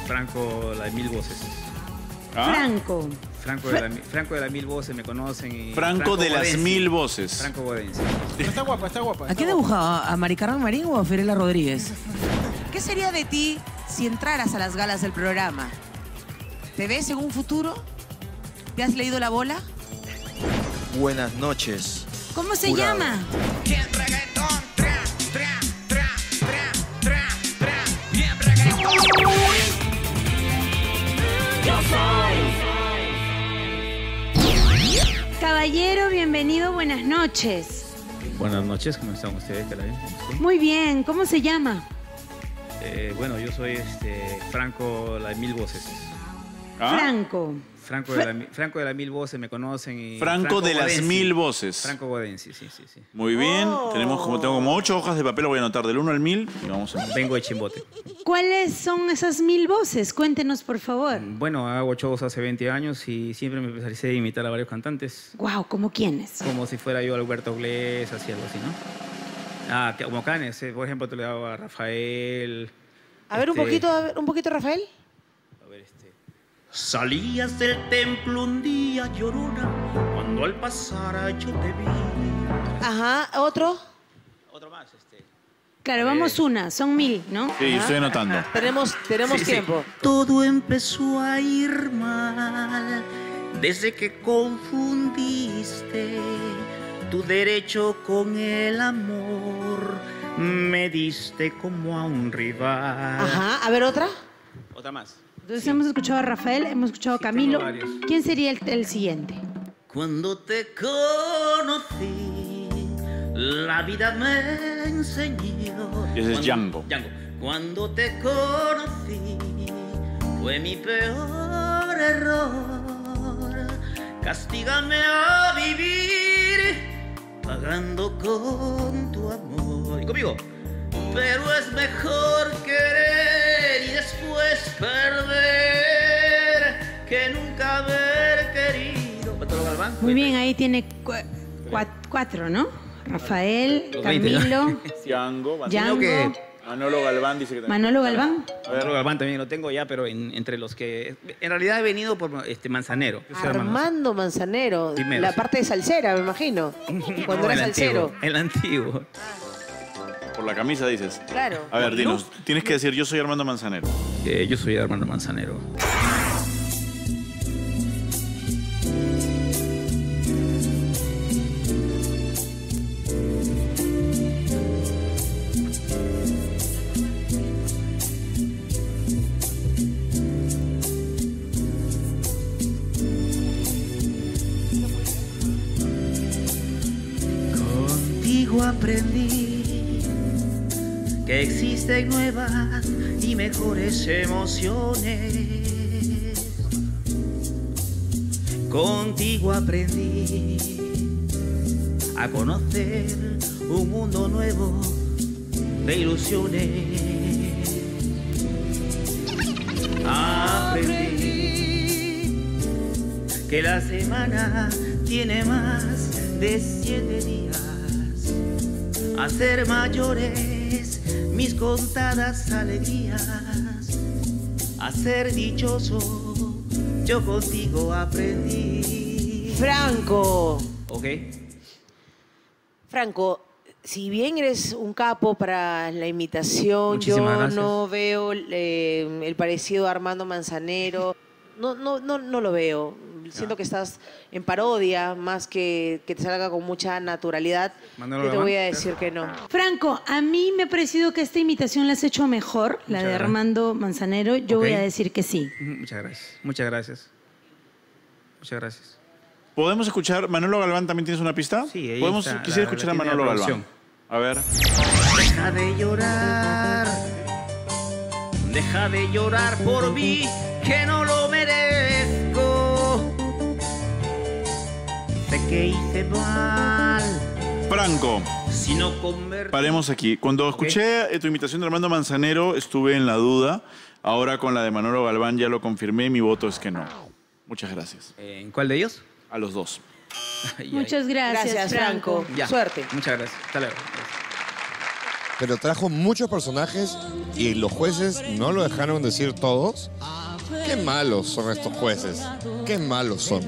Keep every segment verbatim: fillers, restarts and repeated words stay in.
Franco, la de mil voces. ¿Ah? Franco. Franco de, la, Franco de las mil voces, me conocen. Y Franco, Franco de Bodensi. Las mil voces. Franco Bodensi. Está guapa, está guapa. ¿A quién dibujaba? ¿A Mari Carmen Marín o a Fiorella Rodríguez? ¿Qué sería de ti si entraras a las galas del programa? ¿Te ves en un futuro? ¿Te has leído la bola? Buenas noches. ¿Cómo se jurado. llama? Bien reggaetón, tra, tra, tra, tra, tra, tra. Bien reggaetón. Yo soy. Caballero, bienvenido, buenas noches. Buenas noches, ¿cómo están ustedes? Muy bien, ¿cómo se llama? Eh, bueno, yo soy este, Franco, la de mil voces. ¿Ah? Franco. Franco de, la, Franco de las mil voces, me conocen. Y Franco, Franco de Bodensi. Las mil voces. Franco Bodensi, sí, sí, sí. Muy bien. Oh. Tenemos como, tengo como ocho hojas de papel, lo voy a anotar del uno al mil y vamos a... Vengo de Chimbote. ¿Cuáles son esas mil voces? Cuéntenos, por favor. Bueno, hago shows hace veinte años y siempre me especialicé en imitar a varios cantantes. Wow, ¿cómo quiénes? Como si fuera yo Alberto Iglesias, así algo así, ¿no? Ah, como Canes, eh, por ejemplo, te le hago a Rafael. A ver, este... un poquito, a ver, un poquito, Rafael. A ver, este... Salías del templo un día, llorona, cuando al pasar yo te vi. Ajá, ¿otro? Otro más, este... Claro, vamos una, son mil, ¿no? Sí, Ajá. estoy anotando. Tenemos, tenemos Sí, tiempo. sí. Todo empezó a ir mal desde que confundiste tu derecho con el amor. Me diste como a un rival. Ajá, a ver, ¿otra? Otra más. Entonces hemos escuchado a Rafael, hemos escuchado a Sí, Camilo. tengo varios. ¿Quién sería el, el siguiente? Cuando te conocí, la vida me enseñó. Ese es Cuando- Django. Django. Cuando te conocí, fue mi peor error. Castígame a vivir, pagando con tu amor. ¿Y conmigo? Pero es mejor querer y después perder que nunca haber querido. ¿Bartolo Galván? Muy bien, ahí tiene cu- cua- cuatro, ¿no? Rafael, Los veinte, Camilo, Django, Django, que- Manolo Galván dice que también. Manolo Galván. Bartolo Galván también lo tengo ya, pero en- entre los que... En realidad he venido por este, Manzanero. Yo soy hermano. Armando Manzanero, Primero, la sí. parte de salsera, me imagino. Cuando No, era el salsero. antiguo, el antiguo. Por la camisa dices. Claro. A ver, dinos. Tienes que decir, yo soy Armando Manzanero. Eh, yo soy Armando Manzanero. Contigo aprendí que existen nuevas y mejores emociones. Contigo aprendí a conocer un mundo nuevo de ilusiones. Aprendí que la semana tiene más de siete días. Hacer mayores mis contadas alegrías. A ser dichoso, yo contigo aprendí. Franco. ¿Ok? Franco, si bien eres un capo para la imitación, Muchísimas yo gracias. no veo eh, el parecido a Armando Manzanero. No, no, no, no lo veo. Siento que estás en parodia, más que que te salga con mucha naturalidad. Manolo Yo te Galván. voy a decir que no. Franco, a mí me ha parecido que esta imitación la has hecho mejor, la Muchas de gracias. Armando Manzanero. Yo Ok. voy a decir que sí. Ujú, Muchas gracias. Muchas gracias. Muchas gracias. ¿Podemos escuchar? ¿Manolo Galván también tienes una pista? Sí, ahí ¿Podemos? está, Quisiera la- escuchar la a tiene Manolo la Galván. producción. A ver. Deja de llorar, deja de llorar por mí, que no lo merezco. Sé que hice mal, Franco, si no convertí. paremos aquí. Cuando escuché eh, tu imitación de Armando Manzanero, estuve en la duda. Ahora con la de Manolo Galván ya lo confirmé. Mi voto es que no. Muchas gracias. Eh, ¿En cuál de ellos? A los dos. Ay, ay. Muchas gracias, Gracias, Franco. Franco. Ya. Suerte. Muchas gracias. Hasta luego. pero trajo muchos personajes y los jueces no lo dejaron decir todos. Qué malos son estos jueces, qué malos son.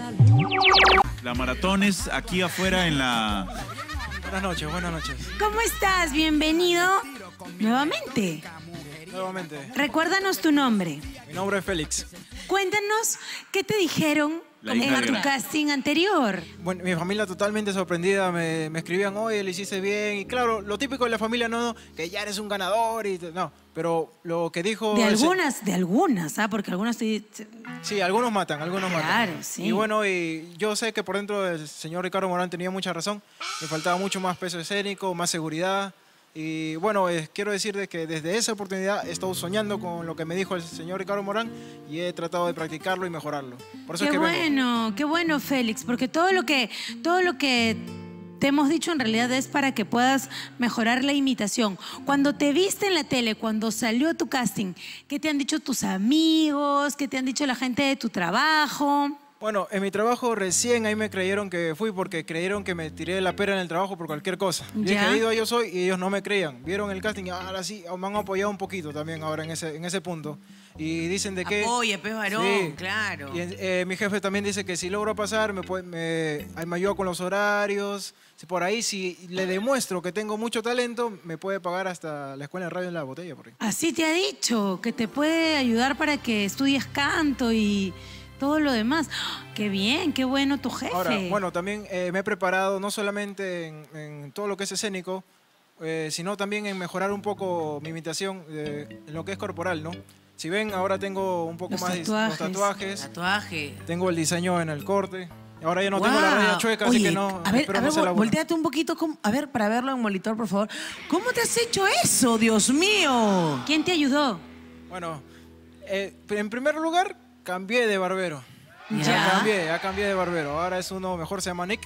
La maratón es aquí afuera en la... Buenas noches, buenas noches. ¿Cómo estás? Bienvenido nuevamente. Nuevamente. Recuérdanos tu nombre. Mi nombre es Félix. Cuéntanos qué te dijeron La hija en de tu Gran. casting anterior. Bueno, mi familia totalmente sorprendida, me, me escribían, oye, lo hiciste bien. Y claro, lo típico de la familia, no, que ya eres un ganador y t- no. Pero lo que dijo... De el se- algunas, de algunas, ¿ah? Porque algunas te... Sí, algunos matan, algunos matan. Claro, sí. Y bueno, y yo sé que por dentro el señor Ricardo Morán tenía mucha razón. Me faltaba mucho más peso escénico, más seguridad. Y bueno, eh, quiero decir de que desde esa oportunidad he estado soñando con lo que me dijo el señor Ricardo Morán y he tratado de practicarlo y mejorarlo. Por eso Qué es que vengo. bueno, qué bueno, Félix, porque todo lo que, todo lo que te hemos dicho en realidad es para que puedas mejorar la imitación. Cuando te viste en la tele, cuando salió tu casting, ¿qué te han dicho tus amigos? ¿Qué te han dicho la gente de tu trabajo? Bueno, en mi trabajo recién ahí me creyeron que fui porque creyeron que me tiré la pera en el trabajo por cualquier cosa. Bien Ya. querido yo soy y ellos no me creían. Vieron el casting y ahora sí, me han apoyado un poquito también ahora en ese, en ese punto. Y dicen de que... Apoya, pez varón, Sí. claro. Y eh, mi jefe también dice que si logro pasar, me, puede- me, ahí me ayuda con los horarios. Si por ahí, si le demuestro que tengo mucho talento, me puede pagar hasta la escuela de radio en la botella. Por ahí. Así te ha dicho, que te puede ayudar para que estudies canto y todo lo demás. Qué bien, qué bueno tu jefe. Ahora, bueno, también eh, me he preparado no solamente en, en todo lo que es escénico, eh, sino también en mejorar un poco mi imitación eh, en lo que es corporal, ¿no? Si ven, ahora tengo un poco Los más de tatuajes. los tatuajes, Tatuaje. tengo el diseño en el corte. Ahora ya no tengo la Guau. raya chueca, así Oye, que no. A ver, espero a no ver, se la vol- volteate un poquito, ¿cómo? A ver, para verlo en monitor, por favor. ¿Cómo te has hecho eso, Dios mío? ¿Quién te ayudó? Bueno, eh, en primer lugar, cambié de barbero. Ya. Ya cambié, ya cambié de barbero. Ahora es uno mejor, se llama Nick.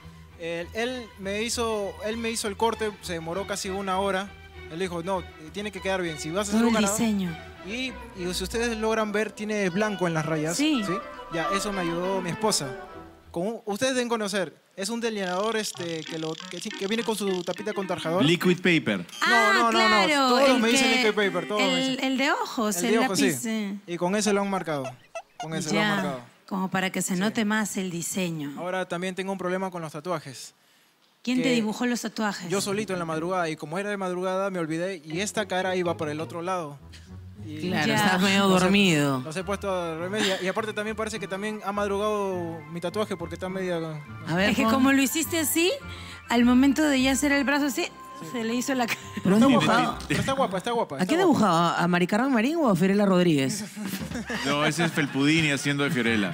Él, él me hizo, él me hizo el corte, se demoró casi una hora. Él dijo, no, tiene que quedar bien. Si vas a hacer Todo un el ganador... diseño. Y, y si ustedes logran ver, tiene blanco en las rayas. Sí. Ya, eso me ayudó mi esposa. Con un- ustedes deben conocer, es un delineador este, que, lo, que, sí- que viene con su tapita con tarjador. Liquid paper. Ah, no, no, no, claro. todos el me dicen que- liquid paper, todos me el, dicen. el de ojos, El el, de ojos, lápiz. sí. eh. Y con ese lo han marcado. Con ese lo han Ya, marcado. como para que se note más el diseño. Ahora también tengo un problema con los tatuajes. ¿Quién te que dibujó los tatuajes? Yo solito en la madrugada, y como era de madrugada me olvidé y esta cara iba por el otro lado. Y Claro, Ya. estás medio los he- dormido. Los he puesto a remedio. Y aparte también parece que también ha madrugado mi tatuaje porque está media... A ver, Es que pon- como lo hiciste así, al momento de ya hacer el brazo así, se le hizo la cara. ¿Pero has dibujado? Pero está guapa, está guapa. ¿A está quién guapa. dibujado? ¿A Mari Carmen Marín o a Fiorella Rodríguez? No, ese es Felpudini haciendo de Fiorella.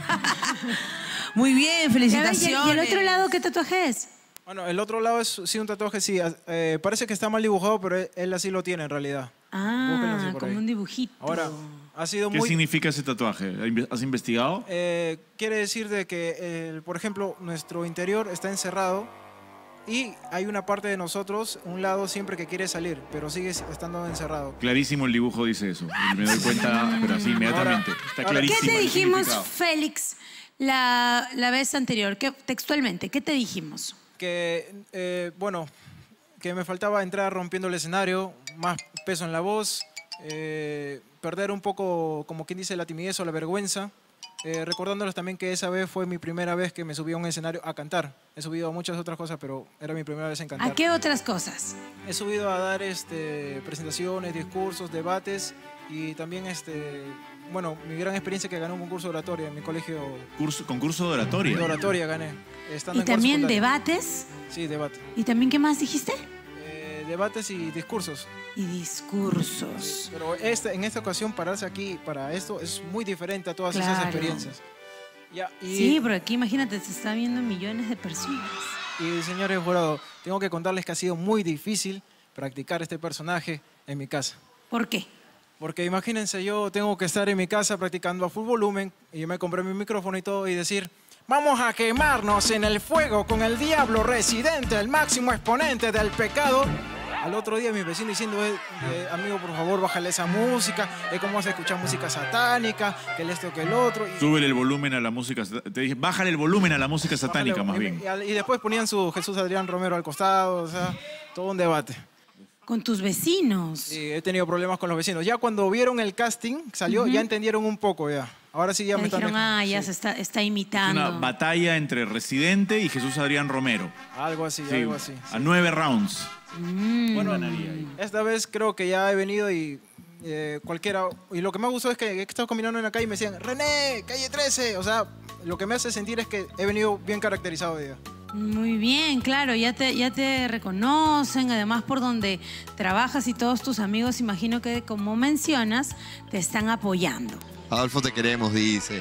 Muy bien, Ya ves, felicitaciones. ¿Y el otro lado qué tatuaje es? Bueno, el otro lado es sí un tatuaje, sí. eh, parece que está mal dibujado, pero él, él así lo tiene en realidad. Búsquenlo así Ah, por como ahí. un dibujito. Ahora, ha sido ¿Qué muy... significa ese tatuaje? ¿Has investigado? Eh, quiere decir de que, eh, por ejemplo, nuestro interior está encerrado y hay una parte de nosotros, un lado siempre que quiere salir, pero sigue estando encerrado. Clarísimo el dibujo dice eso. Y me doy cuenta, pero así inmediatamente. Está ahora- clarísimo. ¿Qué te el dijimos, significado. Félix, la, la vez anterior? ¿Qué, textualmente, ¿qué te dijimos? Que, eh, bueno, que me faltaba entrar rompiendo el escenario, más peso en la voz, eh, perder un poco, como quien dice, la timidez o la vergüenza. Eh, recordándoles también que esa vez fue mi primera vez que me subí a un escenario a cantar. He subido a muchas otras cosas, pero era mi primera vez en cantar. ¿A qué otras cosas? He subido a dar este, presentaciones, discursos, debates y también, este, bueno, mi gran experiencia que gané un concurso de oratoria en mi colegio. Curso- concurso de oratoria. De oratoria gané. estando Y en cuarto también secundario. debates. Sí, debate. ¿Y también qué más dijiste? Eh, debates y discursos. Y discursos. Pero este, en esta ocasión pararse aquí para esto es muy diferente a todas esas Claro. experiencias. Ya, y, Sí, pero aquí imagínate, se está viendo millones de personas. y señores jurados, tengo que contarles que ha sido muy difícil practicar este personaje en mi casa. ¿Por qué? Porque imagínense, yo tengo que estar en mi casa practicando a full volumen y yo me compré mi micrófono y todo y decir, vamos a quemarnos en el fuego con el diablo residente, el máximo exponente del pecado. Al otro día mi vecino diciendo, eh, eh, amigo, por favor, bájale esa música, es como vas a escuchar música satánica, que el esto, que el otro. Y, Súbele el volumen a la música. Te dije, bájale el volumen a la música satánica, más y- bien. Y, y después ponían su Jesús Adrián Romero al costado, o sea, todo un debate. Con tus vecinos. Sí, he tenido problemas con los vecinos. Ya cuando vieron el casting, salió, Ujú. ya entendieron un poco ya. Ahora sí ya Ya me están... dijeron, ah, ya sí. se está, está Es imitando. una batalla entre Residente y Jesús Adrián Romero. Algo así, Sí, algo así. a nueve rounds. Mm. Bueno, ganaría ahí. Esta vez creo que ya he venido y eh, cualquiera... Y lo que me gustó es que he estado caminando en la calle y me decían, René, calle trece. O sea, lo que me hace sentir es que he venido bien caracterizado hoy día. Muy bien, claro, ya te, ya te reconocen, además por donde trabajas y todos tus amigos, imagino que como mencionas, te están apoyando. Adolfo, te queremos, dice.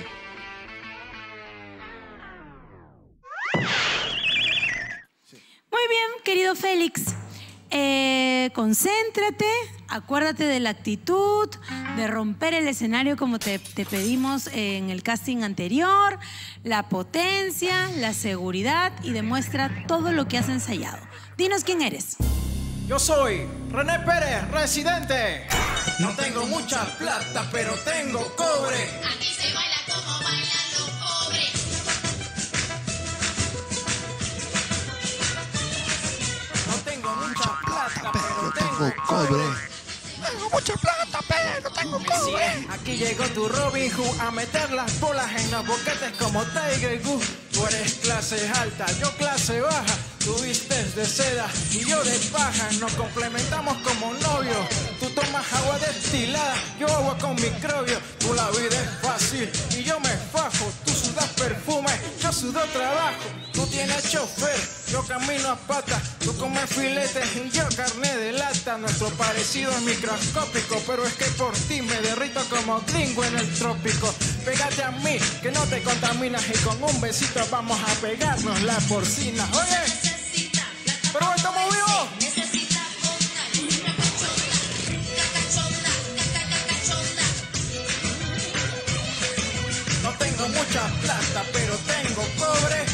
Muy bien, querido Félix. Eh, concéntrate, acuérdate de la actitud, de romper el escenario como te, te pedimos en el casting anterior, la potencia, la seguridad y demuestra todo lo que has ensayado. Dinos quién eres. Yo soy René Pérez, Residente. No tengo mucha plata, pero tengo cobre. Aquí se baila como bailan los pobres. No tengo mucha plata, pero Tengo cobre. Tengo mucha plata, pero no tengo cobre. Aquí llegó tu Robin Hood a meter las bolas en los boquetes como Tiger Goose. Tú eres clase alta, yo clase baja. Tú vistes de seda y yo de paja. Nos complementamos como novios. Tú tomas agua destilada, yo agua con microbio. Tú la vida es fácil y yo me fajo. Tú sudas perfume, yo sudo trabajo. Tú tienes chofer, yo camino a pata. Tú comes filetes y yo carne de lata. Nuestro parecido es microscópico, pero es que por ti me derrito como gringo en el trópico. Pégate a mí, que no te contaminas y con un besito vamos a pegarnos la porcina. Oye, pero estamos vivos. No tengo mucha plata, pero tengo cobre.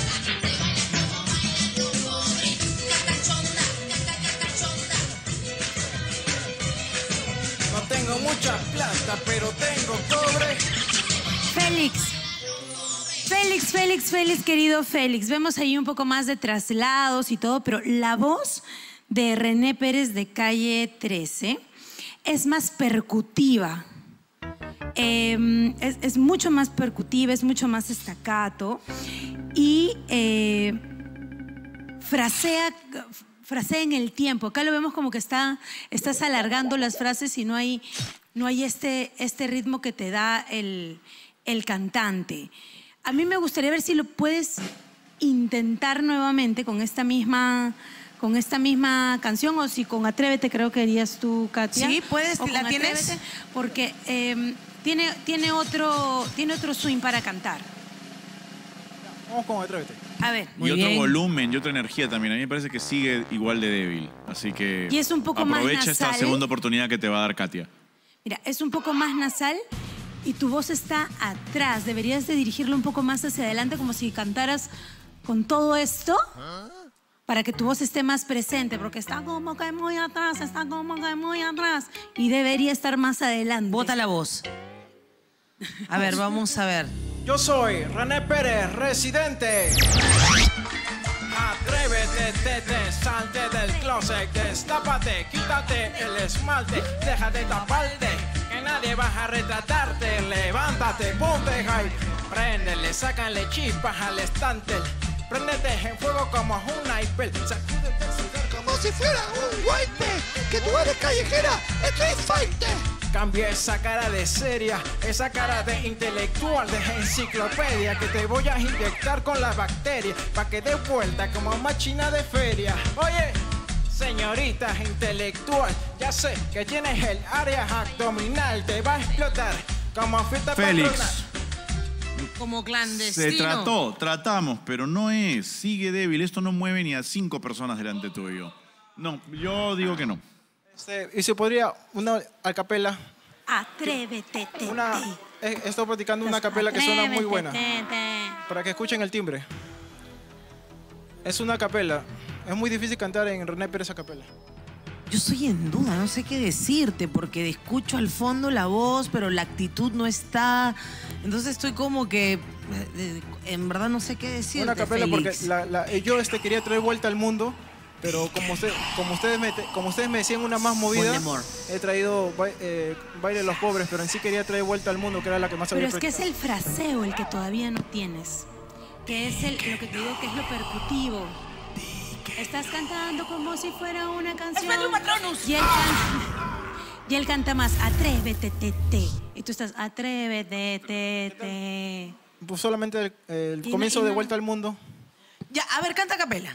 No tengo mucha plata, pero tengo cobre. Félix. Félix, Félix, Félix, querido Félix. Vemos ahí un poco más de traslados y todo, pero la voz de René Pérez de Calle trece es más percutiva. Eh, es, es mucho más percutiva, es mucho más staccato y eh, frasea, frasea en el tiempo. Acá lo vemos como que está, estás alargando las frases y no hay, no hay este, este ritmo que te da el, el cantante. A mí me gustaría ver si lo puedes intentar nuevamente con esta misma, con esta misma canción o si con Atrévete creo que harías tú, Katia. Sí, puedes, O ¿la con tienes? Atrévete, porque eh, tiene, tiene, otro, tiene otro swing para cantar. Vamos con Atrévete. A ver. Y otro volumen y otra energía también. A mí me parece que sigue igual de débil. Así que Y es un poco más aprovecha esta nasal. segunda oportunidad que te va a dar Katia. Mira, es un poco más nasal y tu voz está atrás. Deberías de dirigirlo un poco más hacia adelante, como si cantaras con todo esto, para que tu voz esté más presente, porque está como que muy atrás, está como que muy atrás. Y debería estar más adelante. Bota la voz. A ver, vamos a ver. Yo soy René Pérez, Residente. Atrévete, tete, salte del closet, destápate, quítate el esmalte, déjate taparte, que nadie va a retratarte, levántate, ponte high, préndele, sácale chispas al estante, préndete en fuego como un sniper, sacúdete el cigarro Como si fuera un guaype, que tú eres callejera, Street Fighter. Cambia esa cara de seria, esa cara de intelectual, de enciclopedia, que te voy a inyectar con las bacterias, pa' que dé vuelta como máquina de feria. Oye, señorita intelectual, ya sé que tienes el área abdominal, te va a explotar como fiesta Félix. patronal. Como clandestino. Se trató, tratamos, pero no es. Sigue débil. Esto no mueve ni a cinco personas delante tuyo. No, yo digo que no. Este, y se podría una a capela. Atrévete, tete. Una, he, he estado practicando una capela que suena muy buena. Atrévete, tete. Para que escuchen el timbre. Es una capela. Es muy difícil cantar en René Pérez a capela. Yo estoy en duda, no sé qué decirte, porque escucho al fondo la voz, pero la actitud no está. Entonces estoy como que, eh, en verdad no sé qué decirte, Una capela Félix. porque la, la- yo este, quería traer vuelta al mundo Pero como, usted, como, ustedes, me, como ustedes me decían una más movida, he traído ba eh, Baile de los Pobres, pero en sí quería traer Vuelta al Mundo, que era la que más había Pero es que es el fraseo el que todavía no tienes. Que es el, lo que te digo que es lo percutivo. Estás cantando como si fuera una canción. Y él canta, y él canta más, atrévete, te, te. Y tú estás, atrévete, te, te. Pues solamente el, el Y comienzo no, y de no. Vuelta al Mundo. Ya, a ver, canta a capela.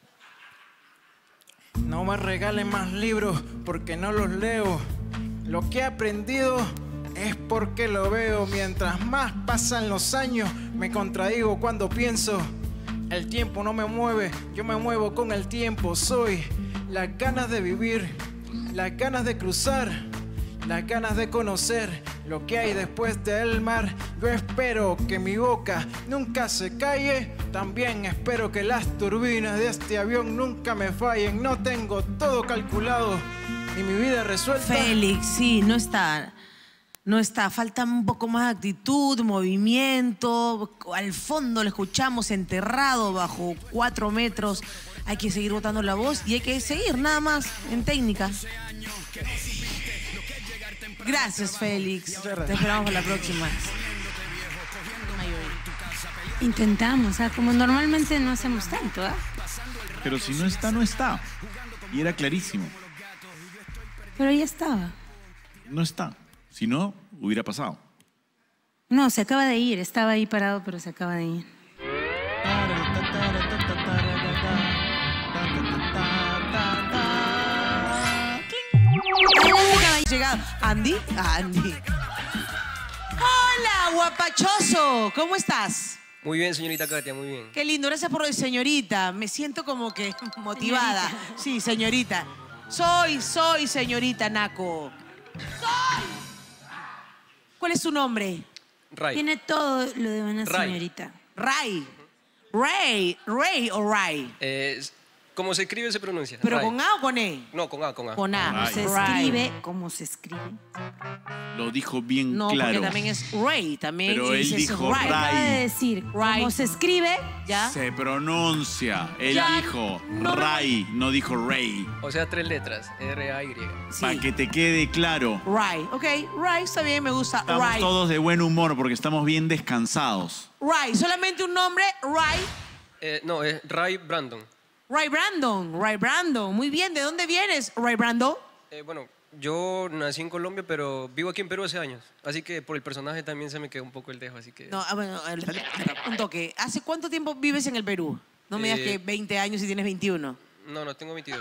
No me regalen más libros porque no los leo. Lo que he aprendido es porque lo veo. Mientras más pasan los años, me contradigo cuando pienso. El tiempo no me mueve, yo me muevo con el tiempo. Soy las ganas de vivir, las ganas de cruzar, las ganas de conocer lo que hay después del mar. Yo espero que mi boca nunca se calle. También espero que las turbinas de este avión nunca me fallen. No tengo todo calculado y mi vida resuelta. Félix, sí, no está. No está. Falta un poco más de actitud, movimiento. Al fondo lo escuchamos enterrado bajo cuatro metros. Hay que seguir botando la voz y hay que seguir nada más en técnica. Gracias, Félix. Te esperamos para la próxima. Intentamos, o sea, como normalmente no hacemos tanto, ¿ah? Pero si no está, no está. Y era clarísimo. Pero ya estaba. No está. Si no, hubiera pasado. No, se acaba de ir. Estaba ahí parado, pero se acaba de ir. Llegado. ¿Andy? Andy. Hola, guapachoso. ¿Cómo estás? Muy bien, señorita Katia, muy bien. Qué lindo. Gracias por lo de señorita. Me siento como que motivada. Señorita. Sí, señorita. Soy, soy señorita Naco. ¡Soy! ¿Cuál es su nombre? Ray. Tiene todo lo de una Ray. señorita. Ray. Ray. Ray o Ray. Eh, como se escribe, se pronuncia. ¿Pero Ray. con A o con E? No, con A, con A. Con A. ¿Cómo se Ray. escribe? ¿Cómo se escribe? Lo dijo bien No, claro. porque también es Ray. También Pero él dices dijo Ray. Acaba de Ray. decir, Ray. ¿cómo se escribe? ¿Ya? Se pronuncia. Él Ya, dijo no me- Ray, no dijo Ray. O sea, tres letras. R A Y. Sí. Para que te quede claro. Ray. Ok, Ray está bien, me gusta. Estamos Ray. todos de buen humor porque estamos bien descansados. Ray. Solamente un nombre, Ray. Eh, no, es Ray Brandon. Ray Brandon. Ray Brandon. Muy bien. ¿De dónde vienes, Ray Brandon? Eh, bueno, yo nací en Colombia, pero vivo aquí en Perú hace años. Así que por el personaje también se me quedó un poco el dejo, así que... No, ah, bueno, el- un toque. ¿Hace cuánto tiempo vives en el Perú? No me digas Eh, que veinte años y tienes veintiuno. No, no, tengo veintidós.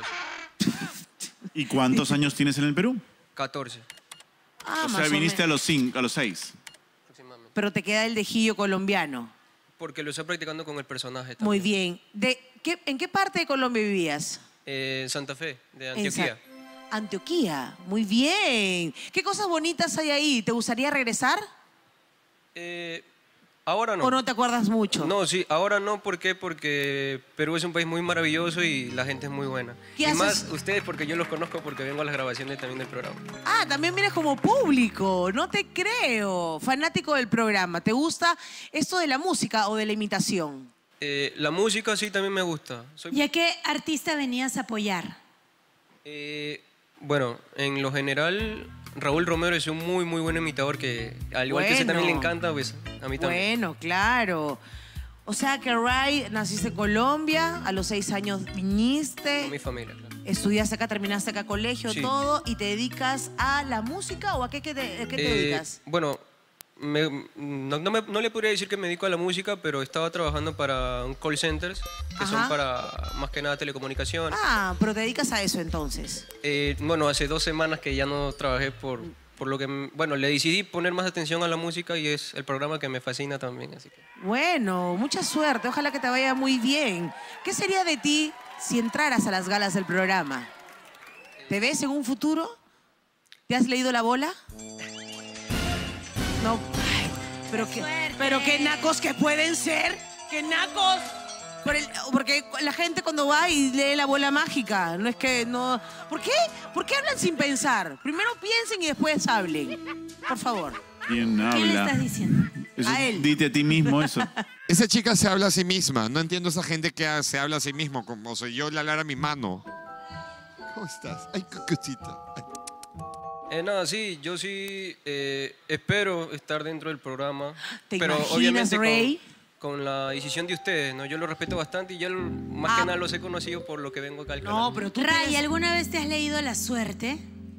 ¿Y cuántos años tienes en el Perú? catorce, Ah, O más sea, o viniste a menos. los cinco, a los seis. aproximadamente. Pero te queda el dejillo colombiano. Porque lo estoy practicando con el personaje también. Muy bien. ¿De qué, ¿En qué parte de Colombia vivías? Eh, en Santa Fe, de En Antioquia. Sa- Antioquia. Muy bien. ¿Qué cosas bonitas hay ahí? ¿Te gustaría regresar? Eh, ahora no. ¿O no te acuerdas mucho? No, sí, ahora no. ¿Por qué? Porque Perú es un país muy maravilloso y la gente es muy buena. ¿Qué y haces? más ustedes, porque yo los conozco porque vengo a las grabaciones también del programa. Ah, también vienes como público. No te creo. Fanático del programa. ¿Te gusta esto de la música o de la imitación? Eh, la música sí también me gusta. Soy, ¿Y a qué artista venías a apoyar? eh, bueno, en lo general, Raúl Romero es un muy, muy buen imitador que, al igual que a usted también le Bueno. encanta, pues a mí también. Bueno, claro. O sea que, Ray, naciste en Colombia, a los seis años viniste, Con mi familia, claro. estudiaste acá, terminaste acá colegio, Sí. todo, y te dedicas a la música o a qué, qué te, a qué te Eh, dedicas? Bueno, me- no, no me- no le podría decir que me dedico a la música, pero estaba trabajando para un call centers, que Ajá. son para más que nada telecomunicaciones. Ah, pero te dedicas a eso entonces. Eh, bueno, hace dos semanas que ya no trabajé por, por lo que, m- bueno, le decidí poner más atención a la música y es el programa que me fascina también, así que. Bueno, mucha suerte, ojalá que te vaya muy bien. ¿Qué sería de ti si entraras a las galas del programa? ¿Te ves en un futuro? ¿Te has leído la bola? No. Ay, pero qué, pero qué nacos que pueden ser. ¡Qué nacos! Por el- porque la gente cuando va y lee la bola mágica, no es que no... ¿Por qué? ¿Por qué hablan sin pensar? Primero piensen y después hablen. Por favor. ¿Quién habla? ¿Qué le estás diciendo? Eso- A él. Dite a ti mismo eso. Esa chica se habla a sí misma. No entiendo esa gente que se habla a sí mismo. Como si yo le hablara a mi mano. ¿Cómo estás? Ay, cosita. Eh, nada, sí, yo sí eh, espero estar dentro del programa. ¿Te pero imaginas, obviamente Rey? Con, con la decisión de ustedes, ¿no? Yo lo respeto bastante y yo lo- más Ah. que nada los he conocido por lo que vengo acá al canal. No, pero tú Ray, tienes- ¿alguna vez te has leído La Suerte?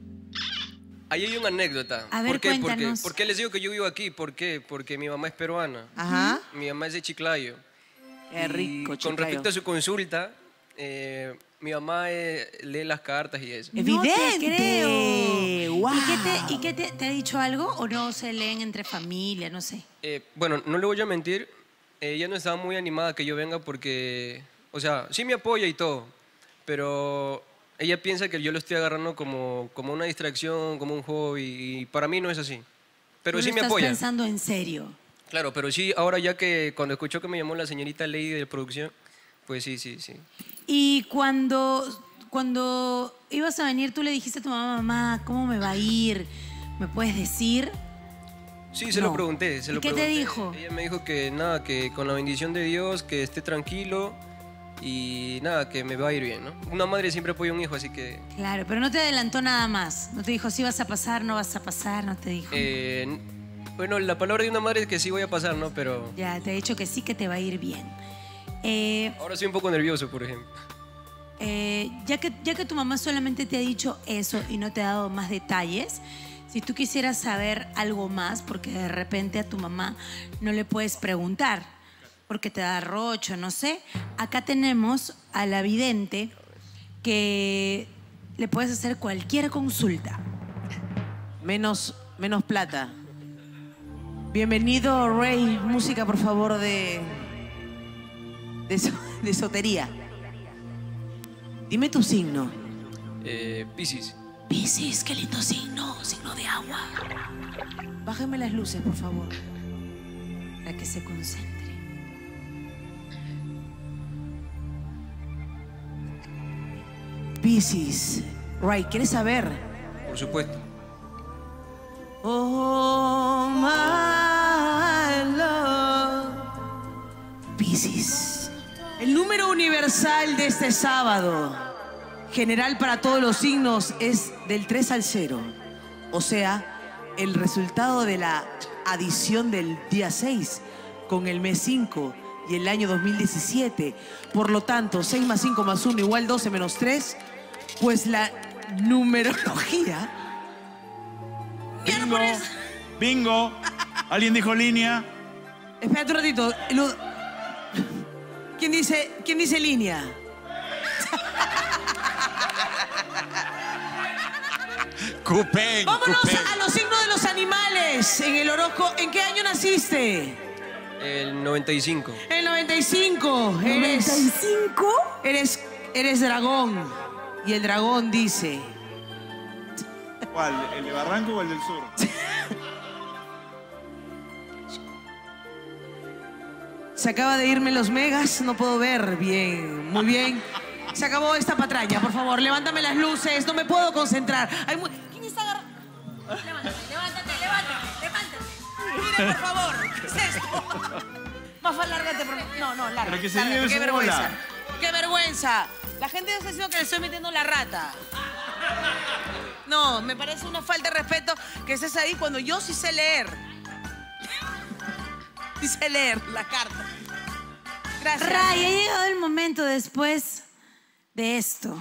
Ahí hay una anécdota. A ver, ¿Por qué? Porque, cuéntanos. ¿Por qué les digo que yo vivo aquí? ¿Por qué? Porque mi mamá es peruana. Ajá. Mi mamá es de Chiclayo. Qué Y rico, Con Chiclayo. respecto a su consulta, eh, mi mamá eh, lee las cartas y eso. Evidente. No te creo. Wow. ¿Y qué, te, y qué te, te ha dicho algo o no se leen entre familia? No sé. Eh, bueno, no le voy a mentir, ella no estaba muy animada que yo venga porque, o sea, sí me apoya y todo, pero ella piensa que yo lo estoy agarrando como, como una distracción, como un hobby, y para mí no es así. Pero Tú sí lo me estás apoya. pensando en serio. Claro, pero sí, ahora ya que cuando escuchó que me llamó la señorita Lady de producción, pues sí, sí, sí. Y cuando, cuando ibas a venir, tú le dijiste a tu mamá, mamá, ¿cómo me va a ir? ¿Me puedes decir? Sí, se No. lo pregunté, se ¿Y lo qué te pregunté. dijo? Ella me dijo que nada, que con la bendición de Dios, que esté tranquilo y nada, que me va a ir bien, ¿no? Una madre siempre apoya a un hijo, así que... Claro, pero no te adelantó nada más. No te dijo si vas a pasar, no vas a pasar, no te dijo. eh, bueno, la palabra de una madre es que sí voy a pasar, ¿no? Pero Ya, te ha dicho que sí, que te va a ir bien. Eh, ahora estoy un poco nervioso, por ejemplo. eh, ya, que, ya que tu mamá solamente te ha dicho eso y no te ha dado más detalles, si tú quisieras saber algo más, porque de repente a tu mamá no le puedes preguntar, porque te da rocho, no sé, acá tenemos a la vidente que le puedes hacer cualquier consulta. Menos, menos plata. Bienvenido, Rey. Música, por favor, de... De, so- de sotería. Dime tu signo. Eh, Piscis. Piscis, qué lindo signo. Signo de agua. Bájame las luces, por favor. Para que se concentre. Piscis. Ray, ¿quieres saber? Por supuesto. Oh, my love. Piscis. El número universal de este sábado, general para todos los signos, es del tres al cero. O sea, el resultado de la adición del día seis con el mes cinco y el año dos mil diecisiete. Por lo tanto, seis más cinco más uno igual doce menos tres. Pues la numerología... Bingo. Bingo. ¿Alguien dijo línea? Espérate un ratito. Lu- ¿Quién dice, quién dice línea? Cupén, Vámonos cupén. a los signos de los animales. En el horóscopo, ¿en qué año naciste? El noventa y cinco. El noventa y cinco. Eres, ¿noventa y cinco? Eres, eres dragón. Y el dragón dice... ¿Cuál? ¿El de Barranco o el del sur? Se acaba de irme los megas, no puedo ver bien. Muy bien. Se acabó esta patraña, por favor. Levántame las luces, no me puedo concentrar. Hay mu- ¿Quién está agarrando? Levántate, levántate, levántate, levántate. Mira, por favor, ¿qué es esto? Mafa, lárgate. Por... No, no, lárgate. Pero que se lárgate. lleve Qué su vergüenza. bola. Qué vergüenza. La gente está diciendo que le estoy metiendo la rata. No, me parece una falta de respeto que estés ahí cuando yo sí sé leer. Sí sé leer la carta. Gracias. Ray, ha llegado el momento después de esto.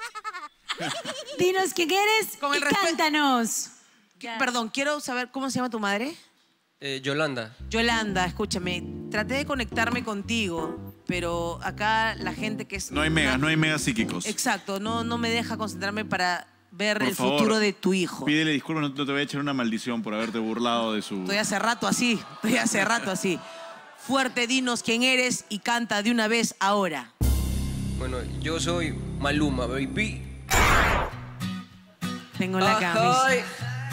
Dinos quién eres Con el y respeto- cántanos. Perdón, quiero saber cómo se llama tu madre. Eh, Yolanda. Yolanda, escúchame, traté de conectarme contigo, pero acá la gente que es... No hay megas, no hay megas psíquicos. Exacto, no, no me deja concentrarme para ver Por el favor, futuro de tu hijo. Pídele disculpas, no te voy a echar una maldición por haberte burlado de su... Estoy hace rato así, estoy hace rato así. Fuerte, dinos quién eres y canta de una vez ahora. Bueno, yo soy Maluma, baby. Tengo la camisa. Ay.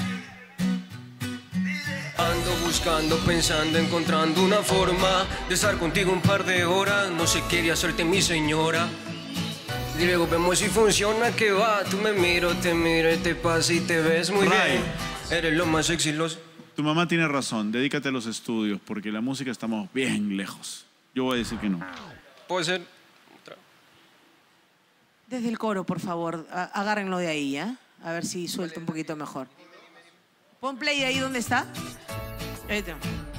Ando buscando, pensando, encontrando una forma de estar contigo un par de horas. No sé qué día suelte mi señora. Y luego vemos si funciona, que va. Tú me miro, te miro y te pasa y te ves muy Ray. bien. Eres lo más sexy, los... ¿Tú tu mamá tiene razón. Dedícate a los estudios, porque la música estamos bien lejos. Yo voy a decir que no. Puede ser. Desde el coro, por favor, a- agárrenlo de ahí, ¿ya? A ver si suelta un poquito mejor. Pon play ahí donde está. Ahí está.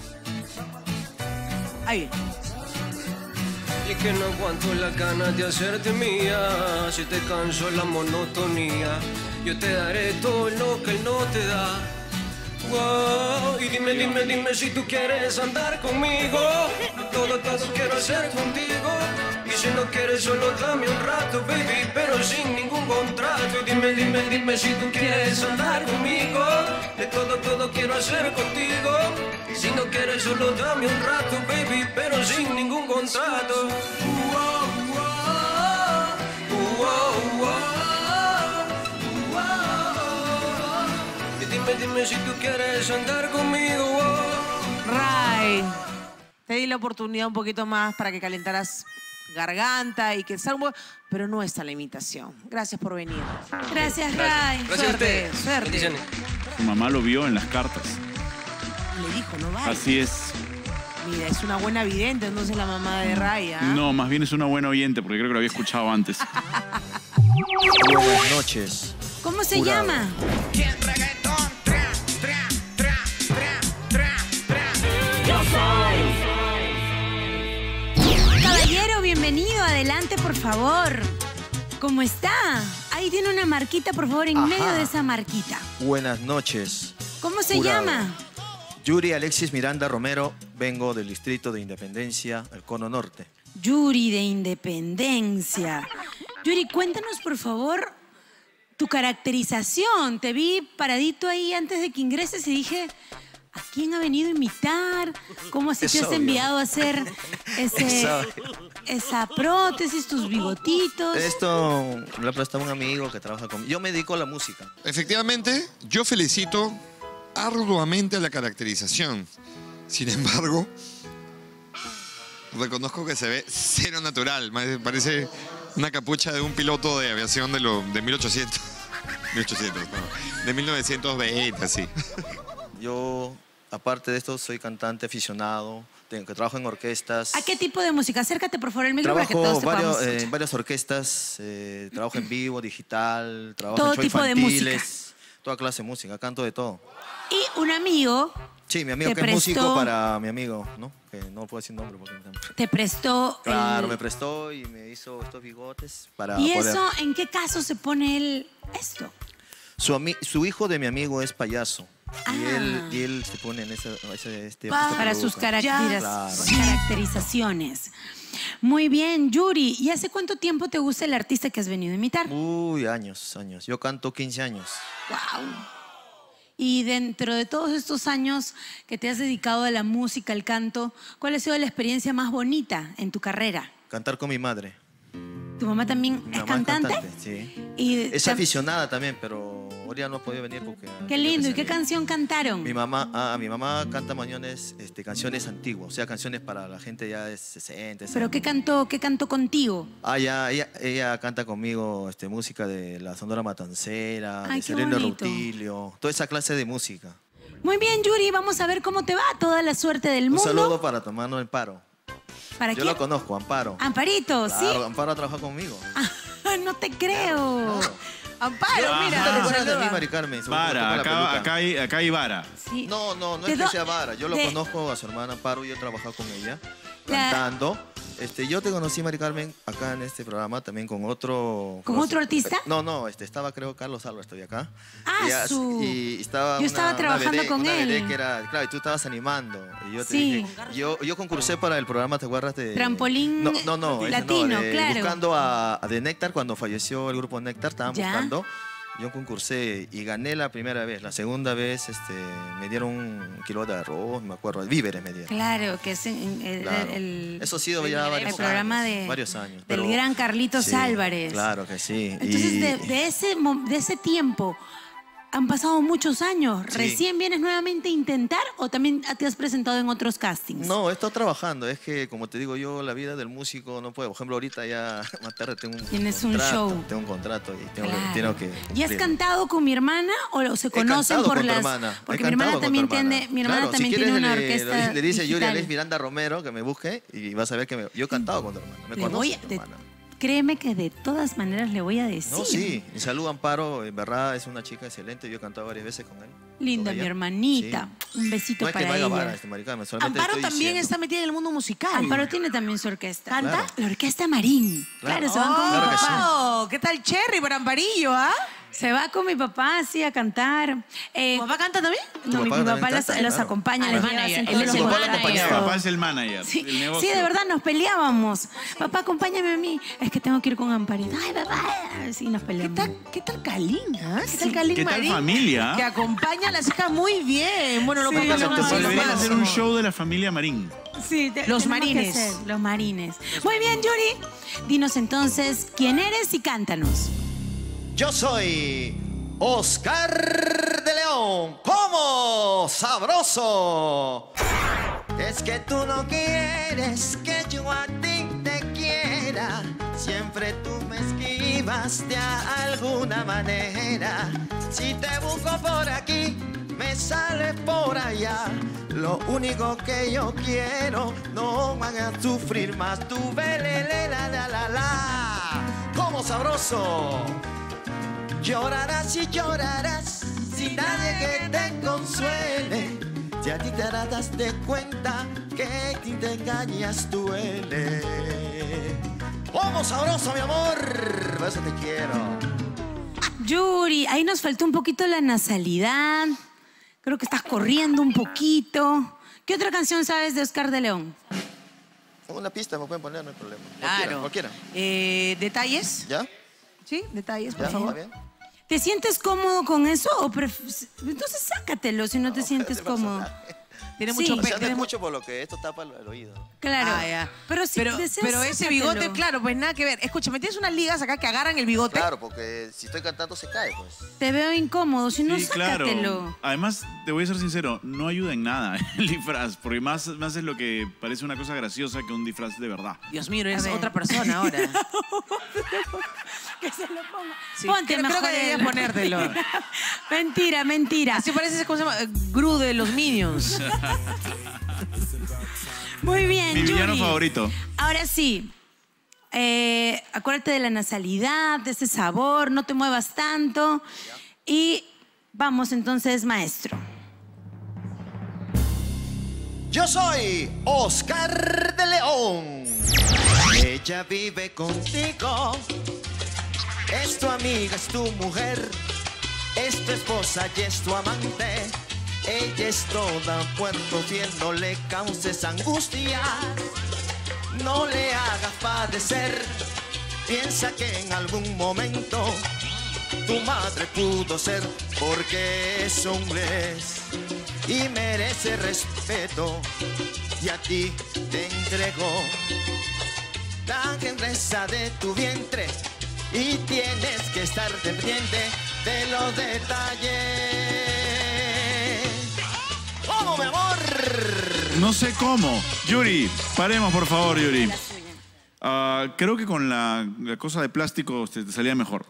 Ahí. Y es que no aguanto las ganas de hacerte mía. Si te canso la monotonía, yo te daré todo lo que él no te da. Wow, y dime, dime, dime si tú quieres andar conmigo. Todo, todo quiero hacer contigo. Y si no quieres, solo dame un rato, baby, pero sin ningún contrato. Y dime, dime, dime si tú quieres andar conmigo. De todo, todo quiero hacer contigo. Y si no quieres, solo dame un rato, baby, pero sin ningún contrato. Uh, oh, uh, oh, uh, oh, uh, oh, uh, oh. Y dime, dime si tú quieres andar conmigo. Oh. Ray, te di la oportunidad un poquito más para que calentaras garganta y que salga, pero no está la imitación. Gracias por venir. Gracias, Ray. Gracias a Suerte, ustedes. suerte. Bendiciones. Tu mamá lo vio en las cartas. Le dijo, no vale. Así es. Mira, es una buena vidente, entonces la mamá de Ray, ¿ah? No, más bien es una buena oyente, porque creo que lo había escuchado antes. Buenas noches. ¿Cómo se Jurado. llama? Caballero, bienvenido. Adelante, por favor. ¿Cómo está? Ahí tiene una marquita, por favor, en Ajá. medio de esa marquita. Buenas noches. ¿Cómo se Jurado. llama? Yuri Alexis Miranda Romero, vengo del distrito de Independencia, el Cono Norte. Yuri de Independencia. Yuri, cuéntanos, por favor, tu caracterización. Te vi paradito ahí antes de que ingreses y dije, ¿a quién ha venido a imitar? ¿Cómo así Es te has obvio. enviado a hacer ese, Es obvio. esa prótesis, tus bigotitos? Esto me lo ha prestado un amigo que trabaja conmigo. Yo me dedico a la música. Efectivamente, yo felicito arduamente la caracterización. Sin embargo, reconozco que se ve cero natural. Me parece una capucha de un piloto de aviación de, lo, de mil ochocientos. mil ochocientos, no. De mil novecientos veinte, así. Yo, aparte de esto, soy cantante aficionado, tengo, que trabajo en orquestas. ¿A qué tipo de música? Acércate, por favor, el micro para que Trabajo todos te varios, podamos eh, escuchar. en varias orquestas, eh, trabajo en vivo, digital, trabajo Todo en shows tipo de infantiles, toda clase de música, canto de todo. Y un amigo Sí, mi amigo ¿Te que es músico prestó? para mi amigo, ¿no? Que no puedo decir nombre porque... te prestó... Claro, el- me prestó y me hizo estos bigotes para ¿Y poder... eso en qué caso se pone él esto? Su, ami- su hijo de mi amigo es payaso. Ah. Y, él, y él se pone en ese... ese- este, Pa- esta para sus peluca. caracteri- Claro. caracterizaciones. Muy bien, Yuri. ¿Y hace cuánto tiempo te gusta el artista que has venido a imitar? Uy, años, años. Yo canto quince años. Wow. Y dentro de todos estos años que te has dedicado a la música, al canto, ¿cuál ha sido la experiencia más bonita en tu carrera? Cantar con mi madre. ¿Tu mamá también Mi es mamá cantante? sí. Y Es tam- aficionada también, pero hoy ya no ha podido venir porque... Qué lindo. ¿Y qué canción cantaron? Mi mamá, ah, mi mamá canta mañones, este, canciones antiguas, o sea, canciones para la gente ya de sesenta. ¿Pero qué cantó, qué cantó contigo? Ah, ya, ella, ella canta conmigo este, música de la Sonora Matancera, Ay, de qué Sereno bonito. Rutilio, toda esa clase de música. Muy bien, Yuri. Vamos a ver cómo te va. Toda la suerte del Un mundo. saludo para tu hermano Amparo. ¿Para Yo quién? lo conozco, Amparo. Amparito, Claro, ¿sí? Amparo ha trabajado conmigo. Ah, no te creo. Amparo, Yo- mira. ¿No te te acuerdas de saluda. mí, Mari Carmen? Sobre todo Vara, con la acá, peluca. acá, hay, acá hay vara. Sí. No, no, no ¿De es que dó- sea vara. Yo lo de- conozco a su hermana Amparo, yo he trabajado con ella, La- cantando. Este, yo te conocí, Mari Carmen, acá en este programa, también con otro... ¿Con otro artista? No, no, este, estaba creo Carlos Álvarez, estoy acá. Ah, y, ya- su- y estaba Yo una- estaba una trabajando vedette- con una él. vedette que era, claro, y tú estabas animando. Y yo te Sí. dije, yo, yo concursé para el programa, ¿te acuerdas de...? Trampolín No, no, no, ese latino, no, de- claro. Buscando a, a de Néctar, cuando falleció el grupo Néctar, estaban Ya. buscando. Yo concursé y gané la primera vez. La segunda vez este, me dieron un kilo de arroz, me acuerdo, víveres me dieron. Claro, que es en- el, Claro. el- Eso ha sido ya el varios programa años, de, varios años. del pero- gran Carlitos sí, Álvarez. Claro que sí. Entonces, Y- de, de ese, mo- de ese tiempo, han pasado muchos años. Sí. ¿Recién vienes nuevamente a intentar o también te has presentado en otros castings? No, he estado trabajando. Es que, como te digo yo, la vida del músico no puede. Por ejemplo, ahorita ya más tarde tengo un Tienes un contrato. show. Tengo un contrato y tengo, Claro. que, tengo que ¿Y has cumplir. cantado con mi hermana o se conocen cantado por con tu las...? hermana. He Porque mi hermana cantado con también tu hermana. tiene, mi hermana Claro, también si tiene quieres, una le- orquesta Le, le dice a Yuri digital. Alex Miranda Romero que me busque y vas a ver que me- yo he cantado con tu hermana. Me Le conoce voy a- tu de- hermana. Créeme que de todas maneras le voy a decir. No, sí. Mi salud, Amparo. En verdad es una chica excelente. Yo he cantado varias veces con él. Linda con mi ella. hermanita. Un besito No es que para me haga ella. vara, este maricón, solamente Amparo estoy también diciendo. está metida en el mundo musical. Amparo tiene también su orquesta. ¿Canta? Claro. La orquesta Marín. Claro, Claro. se van con mi Claro que sí. papá. Oh, ¿qué tal Cherry para Amparillo, ah? Se va con mi papá, sí, a cantar. Eh, ¿Tu papá canta también? no, mi, papá mi también papá las, canta, las claro. acompaña, Ah, les el lleva manager. en Él todos es los el lugares. manager. Mi papá es el manager Sí, del negocio. sí, de verdad, nos peleábamos. Papá, acompáñame a mí. Es que tengo que ir con Amparito. Ay, papá. Sí, nos ¿Qué peleamos. tal, qué tal Kalin, ah? ¿Qué Sí. tal Kalin ¿Qué tal Marín? familia? Que acompaña a las hijas muy bien. Bueno, los Sí, papás son no, así. Deberían nomás. hacer un show de la familia Marín. Sí, te- Los tenemos que marines. hacer, Los marines. Muy bien, Yuri. Dinos entonces quién eres y cántanos. Yo soy Oscar de León. ¿Cómo? ¡Sabroso! Es que tú no quieres que yo a ti te quiera. Siempre tú me esquivas de alguna manera. Si te busco por aquí, me sale por allá. Lo único que yo quiero, no van a sufrir más. Tu velele la la la la. ¡Cómo sabroso! Llorarás y llorarás sin nadie que te consuele. Si a ti te darás de cuenta que quien te engañas duele. ¡Cómo sabroso, mi amor! Por eso te quiero. Yuri, ahí nos faltó un poquito la nasalidad. Creo que estás corriendo un poquito. ¿Qué otra canción sabes de Oscar de León? Una pista me pueden poner, no hay problema. Claro. Cualquiera. cualquiera. Eh, ¿Detalles? ¿Ya? Sí, detalles, por ¿Ya? favor. ¿Está bien? ¿Te sientes cómodo con eso? O pref- Entonces sácatelo si no te sientes ¿qué pasa? cómodo. Tiene Sí. mucho O sea, pe- no tiene escucho por lo que esto tapa el, el oído. Claro. Ah, ya. Pero si pero, deseas, pero ese sácatelo. bigote, claro, pues nada que ver. Escúchame, tienes unas ligas acá que agarran el bigote. Claro, porque si estoy cantando se cae, pues. Te veo incómodo, si no, Sí, claro. sácatelo. Además, te voy a ser sincero, no ayuda en nada el disfraz, porque más, más es lo que parece una cosa graciosa que un disfraz de verdad. Dios mío, eres A ver. otra persona ahora. Que se lo ponga. Sí, Ponte creo- creo mejor que deberías el- ponértelo. Mentira, mentira. Así parece, ¿cómo se llama? Eh, Gru de los Minions. Muy bien, Mi villano Yuri. favorito. Ahora sí, eh, acuérdate de la nasalidad, de ese sabor, no te muevas tanto. Y vamos entonces, maestro. Yo soy Oscar de León. Ella vive contigo. Es tu amiga, es tu mujer. Es tu esposa y es tu amante. Ella es toda puerto fiel, no le causes angustia. No le hagas padecer. Piensa que en algún momento tu madre pudo ser, porque es hombres y merece respeto, y a ti te entregó la grandeza de tu vientre, y tienes que estar pendiente de los detalles. ¡Vamos, mi amor! No sé cómo. Yuri, paremos, por favor, Yuri. Ah, creo que con la, la cosa de plástico te, te salía mejor.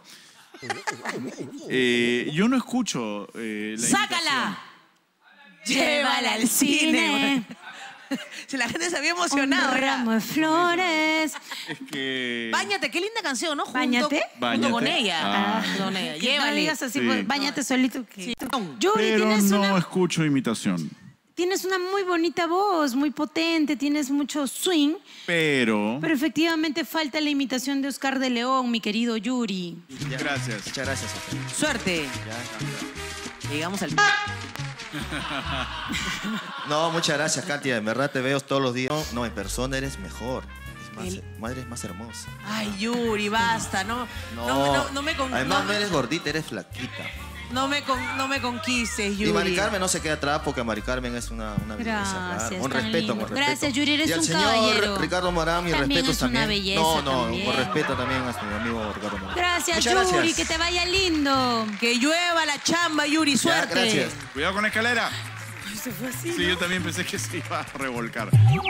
Eh, yo no escucho eh, la ¡Sácala! Llévala Llévala al cine. Si la gente se había Un emocionado. era- Ah. ramo de flores. Es que... Báñate, qué linda canción, ¿no? Junto, Báñate. Junto con Báñate. ella. Ah. Junto con ella. Que no Llévale. digas así, Sí. pues, báñate solito. que- Sí. Yuri, Pero tienes, no una, escucho imitación. tienes una muy bonita voz, muy potente, tienes mucho swing, Pero... pero efectivamente falta la imitación de Oscar de León, mi querido Yuri. Gracias. Muchas gracias, Oscar. Suerte. Ya. Llegamos al... No, muchas gracias, Katia. En verdad te veo todos los días. No, en persona eres mejor. Es más, El- madre es más hermosa. Ay, Yuri, basta. No, no, No, no, no me con... Además, no- no eres gordita, eres flaquita. No me, con, no me conquistes, Yuri. Y Mari Carmen no se queda atrás porque Mari Carmen es una, una belleza. Gracias, Claro. Con tan respeto, lindo. con respeto. Gracias, Yuri, eres y al un señor caballero. Ricardo Morán, mis También respetos es una también. belleza no, no, también. con respeto también a mi amigo Ricardo Morán. Gracias, Muchas Yuri, gracias. que te vaya lindo. Que llueva la chamba, Yuri, Ya, suerte. gracias. Cuidado con la escalera. Se fue así. Sí, yo también pensé que se iba a revolcar.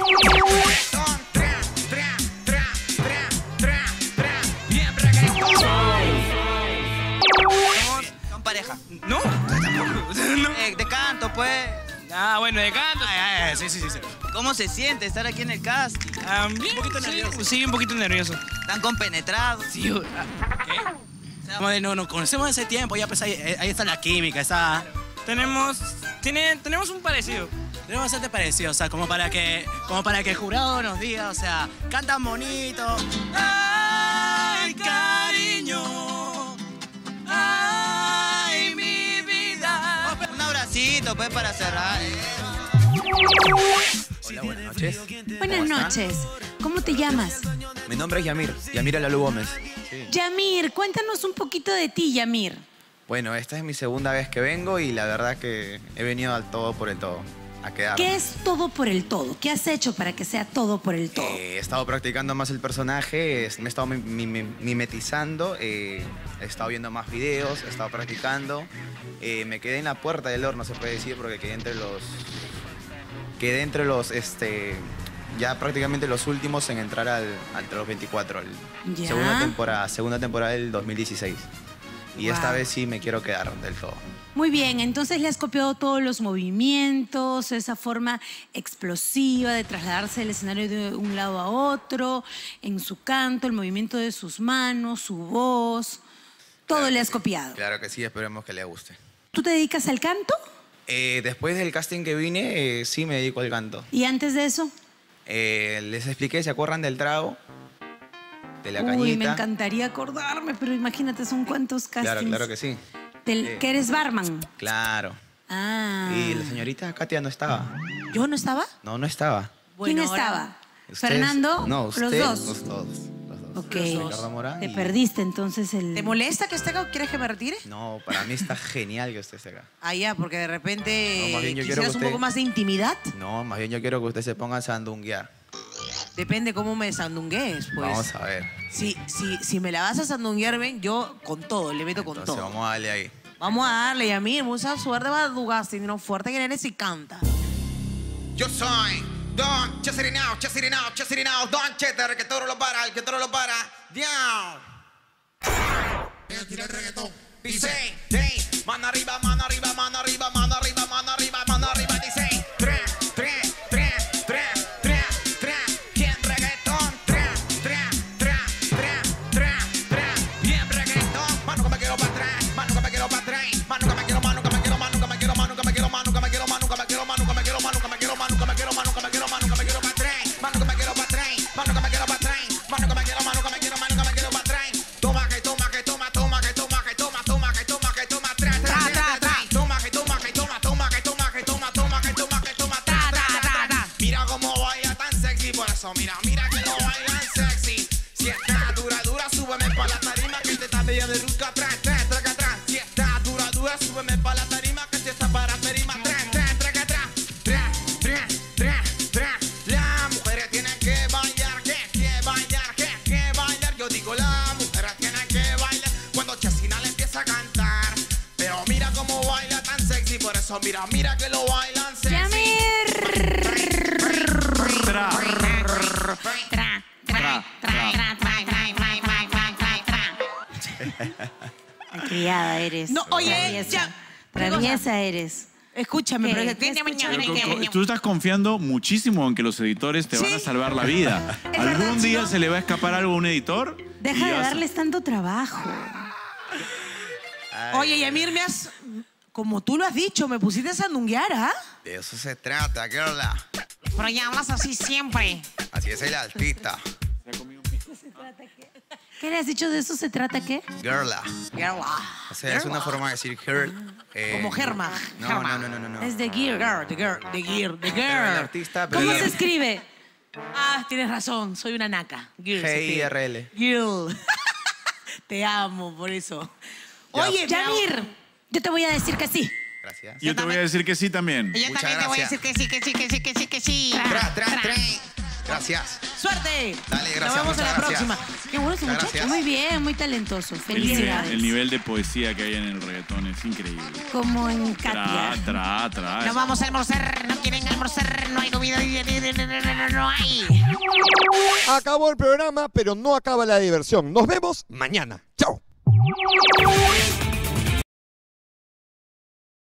Son pareja. ¿No? Eh, de canto, pues. Ah, bueno, de canto. Ah, ah, sí, sí, sí, sí. ¿Cómo se siente estar aquí en el cast? Ah, bien, un poquito nervioso. Sí, un poquito nervioso. ¿Están compenetrados? Sí. ah, ¿Qué? O sea, no, nos conocemos de ese tiempo, ya pues ahí, ahí está la química, está... Tenemos, tiene, tenemos un parecido. Tenemos bastante parecido, o sea, como para que, como para que el jurado nos diga, o sea, cantan bonito. Ay, cariño. Ay, mi vida. Un abracito, pues, para cerrar. eh. Hola, buenas noches. Buenas noches. ¿Cómo te llamas? Mi nombre es Yamir, Yamir Alalú Gómez. Yamir, cuéntanos un poquito de ti, Yamir. Bueno, esta es mi segunda vez que vengo y la verdad que he venido al todo por el todo, a quedarme. ¿Qué es todo por el todo? ¿Qué has hecho para que sea todo por el todo? Eh, he estado practicando más el personaje, es- me he estado mi- mi- mi- mimetizando, eh, he estado viendo más videos, he estado practicando. Eh, me quedé en la puerta del horno, se puede decir, porque quedé entre los... Quedé entre los, este... Ya prácticamente los últimos en entrar al, entre los veinticuatro, al Ya. segunda temporada, segunda temporada del dos mil dieciséis. Y esta Wow. vez sí me quiero quedar del todo. Muy bien, entonces le has copiado todos los movimientos, esa forma explosiva de trasladarse del escenario de un lado a otro, en su canto, el movimiento de sus manos, su voz, todo le has copiado. Claro que sí, esperemos que le guste. ¿Tú te dedicas al canto? Eh, después del casting que vine, eh, sí me dedico al canto. ¿Y antes de eso? Eh, les expliqué, ¿se acuerdan del trago? De la Uy, cañita. me encantaría acordarme, pero imagínate, son cuántos castings. Claro, claro que sí. Del- Eh, que eres barman. Claro. Ah. Y la señorita Katia no estaba. ¿Yo no estaba? No, no estaba. ¿Quién Bueno, estaba? ahora- Ustedes- ¿Fernando? No, Los usted, dos. Los dos. Ok. Ricardo Morán Te y- perdiste entonces el... ¿Te molesta que esté acá o quieres que me retire? No, para mí está genial que usted esté acá. Ah, ya, porque de repente No, más bien yo quiero quisieras que un usted- poco más de intimidad. No, más bien yo quiero que usted se ponga a sandunguear. Depende cómo me sandungues, pues. Vamos a ver. Si, si, si me la vas a sandunguear, ven, yo con todo, le meto con Entonces todo. vamos a darle ahí. Vamos a darle, y a mí, mucha suerte va a dugarse, no fuerte que eres y canta. Yo soy Don Chesiri Now, Chesiri Now, Chesiri Now, Don Cheter, que todo lo para, el que todo lo para. Down. Dice, hey, mano arriba, mano arriba, mano arriba, mano arriba, mano arriba, mano arriba. Dice, tres, tres, tres, tres, tres, tres. Bien reggaetón, tres, tres, tres, tres, tres, tres. Bien reggaetón, mano que me quiero para atrás, mano que me quiero para atrás, mano que me quiero, mano que me quiero, mano que me quiero, mano que me quiero, mano que me quiero, mano que me quiero, mano que me quiero, mano que me quiero, mano que me quiero, mano que me quiero, mano que me quiero para atrás, mano que me quiero para atrás, mano que me quiero para atrás, mano que me quiero, mano que me quiero, mano que me quiero para atrás. Toma que toma que toma, toma que toma que toma, toma que toma que toma, atrás, atrás, atrás, atrás. Toma que toma que toma, toma que toma que toma, toma que toma que toma, atrás, atrás, atrás. Mira cómo baila tan sexy, por eso mira, mira que lo bailan sexy. Si está dura, dura, súbeme pa' la tarima que te está medio de ruca atrás, atrás, atrás, atrás. Si está dura, dura, súbeme pa' la tarima que te está para tarima atrás, atrás, atrás, atrás. Atrás, atrás, atrás, atrás. Las mujeres tienen que bailar, que, que bailar, que, que bailar. Yo digo las mujeres tienen que bailar cuando Chesina le empieza a cantar. Pero mira cómo baila tan sexy, por eso mira, mira que lo bailan sexy. Tra, Criada eres. No, oye, Traviesa. ya. ¿Qué Traviesa eres. Escúchame, ¿Qué? pero ¿Qué tiene escuchas? Tú estás confiando muchísimo en que los editores te van a salvar la vida. ¿Algún día se le va a escapar algo a un editor? Deja Y de vas a- darles tanto trabajo. Oye, Yamir, me has... Como tú lo has dicho, me pusiste a sandunguear, ¿ah? De eso se trata, girla. Pero ya hablas así siempre. Así es el artista. ¿Qué le has dicho de eso? ¿Se trata qué? Girla. Girla. O sea, es una forma de decir girl. eh, Como Germa. No, Germa. no, no, no, no, no. Es de gear. Girl, the girl, the gear, the Pero el girl. artista, pero ¿Cómo el se ar- escribe? Ah, tienes razón, soy una naca. Girl, se G I escribe. R L. Girl. Te amo por eso. Ya. Oye, Yamir, Yo te voy a decir que sí. Gracias. Yo te voy a decir que sí también. Y yo Muchas también te voy a gracias. decir que sí, que sí, que sí, que sí, que sí. Tra, tra, tra. Gracias. ¡Suerte! Dale, gracias, Nos vemos en la muchas gracias. próxima. Qué bueno ese Muchas muchacho. gracias. Muy bien, muy talentoso. El nivel, Felicidades. el nivel de poesía que hay en el reggaetón es increíble. Como en Tra, Katia. tra, tra. No vamos a almorzar, no quieren almorzar, no hay comida, no hay. Acabó el programa, pero no acaba la diversión. Nos vemos mañana. Chao.